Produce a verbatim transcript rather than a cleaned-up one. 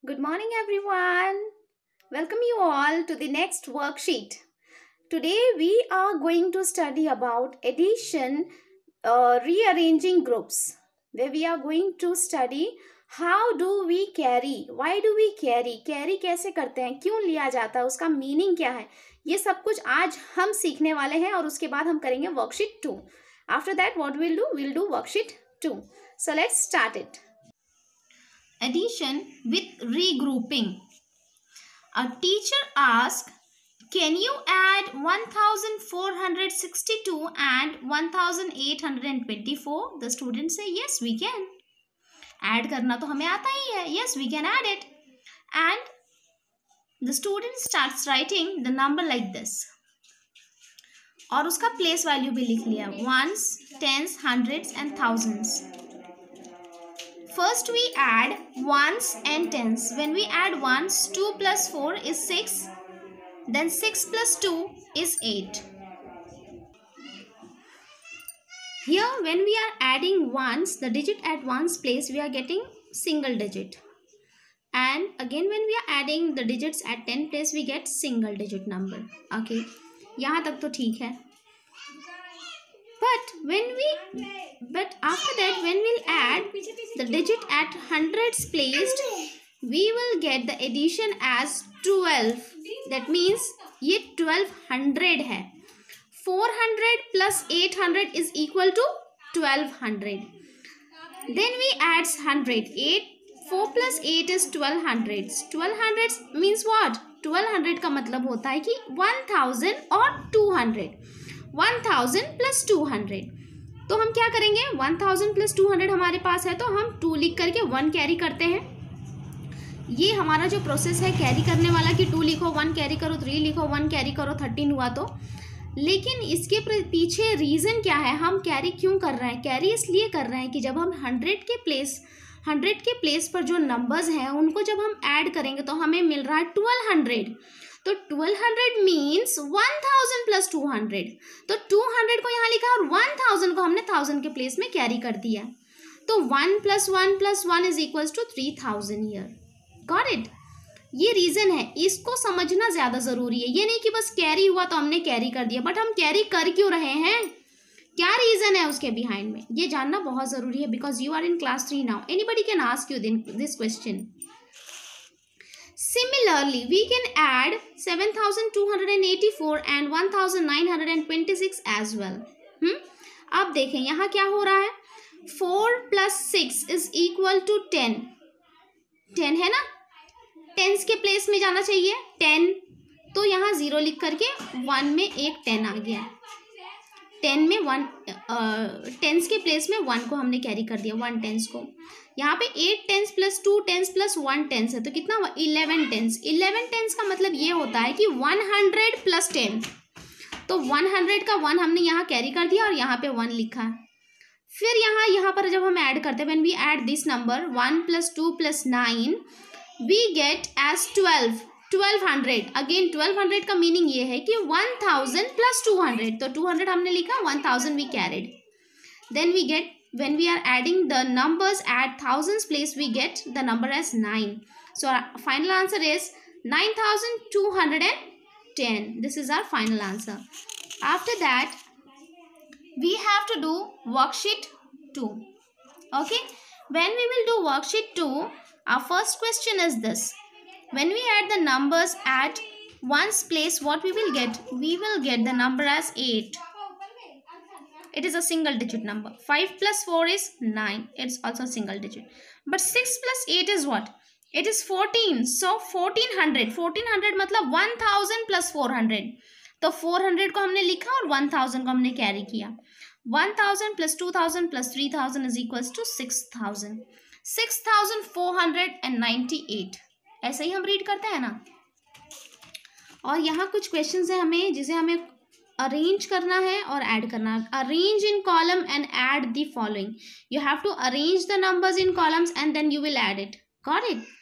Good morning, everyone. Welcome you all to the next worksheet. Today we are going to study about addition, uh, rearranging groups, where we are going to study how do we carry, why do we carry, carry कैसे करते हैं, क्यों लिया जाता है, उसका meaning क्या है, ये सब कुछ आज हम सीखने वाले हैं और उसके बाद हम करेंगे worksheet two. After that, what we'll do? We'll do worksheet two. So let's start it. Addition with regrouping. A teacher asked, can you add one thousand four hundred sixty-two and one thousand eight hundred twenty-four? The students say, yes, we can. Add करना तो हमें आता ही है. Yes, we can add it. And the student starts writing the number like this. और उसका place value भी लिख लिया. Ones, tens, hundreds and thousands. First we add ones and tens. When we add ones, two plus four is six. Then six plus two is eight. Here when we are adding ones, the digit at ones place we are getting single digit. And again when we are adding the digits at ten place we get single digit number. Okay. यहाँ तक तो ठीक है. But when we, but after that when we'll add the digit at hundreds placed, we will get the addition as twelve. That means ये twelve hundred है. four hundred plus eight hundred is equal to twelve hundred. Then we add one hundred. eight, four plus eight is twelve hundreds. twelve hundreds means what? twelve hundred का मतलब होता है कि one thousand और two hundred. one thousand plus two hundred. तो हम क्या करेंगे? one thousand plus two hundred हमारे पास है तो हम two लिख करके one कैरी करते हैं. ये हमारा जो प्रोसेस है कैरी करने वाला कि two लिखो, one कैरी करो, three लिखो, one कैरी करो, thirteen हुआ तो. लेकिन इसके पीछे रीज़न क्या है? हम कैरी क्यों कर रहे हैं? कैरी इसलिए कर रहे हैं कि जब हम हंड्रेड के प्लेस हंड्रेड के प्लेस पर जो नंबर्स हैं उनको जब हम ऐड करेंगे तो हमें मिल रहा है ट्वेल्व हंड्रेड. तो twelve hundred means one thousand plus two hundred. तो टू हंड्रेड को यहाँ लिखा और वन थाउजेंड को हमने थाउजेंड के प्लेस में कैरी कर दिया. तो one plus one plus one is equals to three thousand year. Got it? ये रीज़न है. इसको समझना ज़्यादा ज़रूरी है. ये नहीं कि बस कैरी हुआ तो हमने कैरी कर दिया. बट हम कैरी कर क्यों रहे हैं? क्या रीज़न है उसके बिहाइंड में? ये जानना बहुत ज़रूरी है. Because you are in class three now. Anybody can ask you this question. Similarly, we can add seven thousand two hundred eighty-four and one thousand nine hundred twenty-six as well. Hmm? अब देखें यहाँ क्या हो रहा है? four plus six is equal to ten. ten है ना? tens के प्लेस में जाना चाहिए. ten. तो यहाँ ज़ीरो लिख करके one में एक ten आ गया. ten में one टेंस के प्लेस में one को हमने कैरी कर दिया. one टेंस को. यहाँ पे eight tens plus two tens plus one tens है तो कितना हुआ? eleven tense. eleven टेंस का मतलब ये होता है कि one hundred प्लस ten. तो one hundred का one हमने यहाँ कैरी कर दिया और यहाँ पे one लिखा है. फिर यहाँ यहाँ पर जब हम ऐड करते हैं when we add this number one plus two plus nine we get as twelve. twelve hundred. Again twelve hundred का मीनिंग ये है कि one thousand plus two hundred. तो two hundred हमने लिखा, one thousand we carried. Then we get, when we are adding the numbers at thousands place, we get the number as nine. So our final answer is nine thousand two hundred ten. This is our final answer. After that, we have to do worksheet two. Okay? When we will do worksheet two, our first question is this. When we add the numbers at ones place, what we will get? We will get the number as eight. It is a single digit number. five plus four is nine. It's also single digit. But six plus eight is what? It is fourteen. So fourteen hundred. fourteen hundred मतलब one thousand plus four hundred. तो four hundred को हमने लिखा और one thousand को हमने carry किया. one thousand plus two thousand plus three thousand is equals to six thousand. six thousand four hundred ninety-eight. ऐसे ही हम रीड करते हैं ना. और यहाँ कुछ क्वेश्चंस हैं हमें जिसे हमें अरेंज करना है और ऐड करना है. Arrange in column and add the following. You have to arrange the numbers in columns and then you will add it. Got it?